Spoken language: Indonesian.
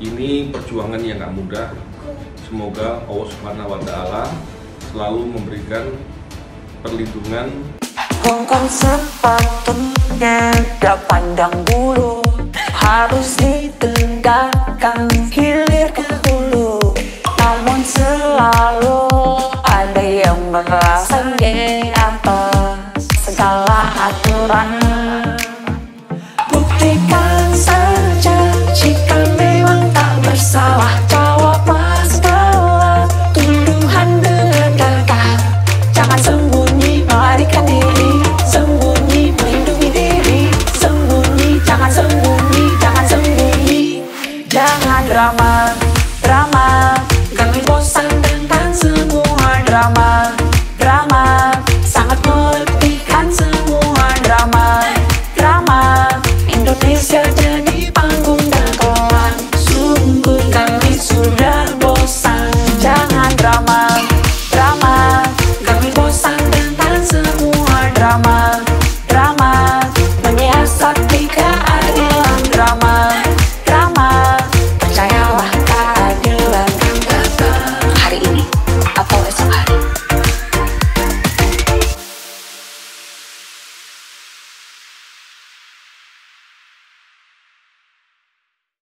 Ini perjuangan yang gak mudah. Semoga Allah Subhanahu wa Ta'ala selalu memberikan perlindungan. Bongkar sepatunya, gak pandang bulu, harus ditegakkan hilir ke hulu. Namun selalu ada yang merasa di atas segala aturan. Buktikan saja jika memang tak bersalah. Jawablah segala tuduhan dengan gagah. Jangan sembunyi, melarikan diri. Sembunyi, melindungi diri. Sembunyi, jangan sembunyi, jangan sembunyi. Jangan drama, drama. Kami bosan dengan semua drama.